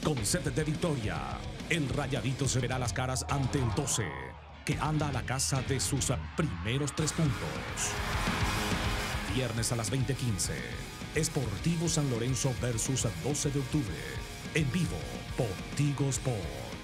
con sed de victoria. El Rayadito se verá las caras ante el 12, que anda a la casa de sus primeros 3 puntos. Viernes a las 20:15. Sportivo San Lorenzo versus 12 de octubre. En vivo por Tigo Sport.